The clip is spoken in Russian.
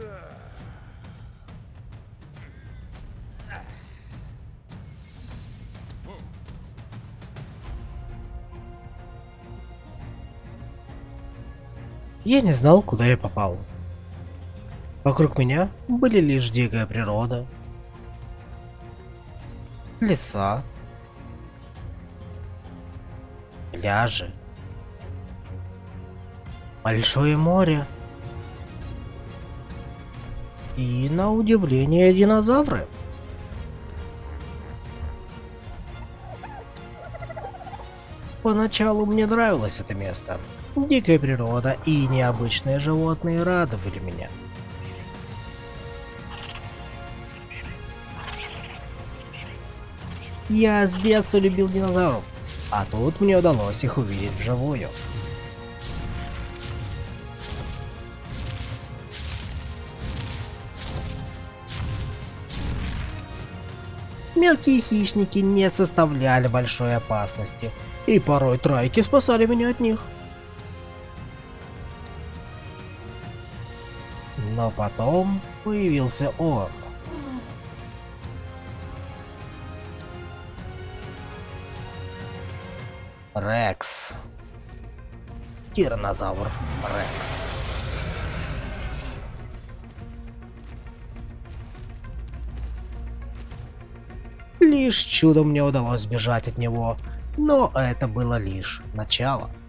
Я не знал, куда я попал. Вокруг меня были лишь дикая природа, леса, пляжи, большое море и, на удивление, динозавры. Поначалу мне нравилось это место. Дикая природа и необычные животные радовали меня. Я с детства любил динозавров, а тут мне удалось их увидеть вживую. Мелкие хищники не составляли большой опасности, и порой тройки спасали меня от них. Но потом появился он. Рекс. Тираннозавр Рекс. Лишь чудом мне удалось сбежать от него, но это было лишь начало.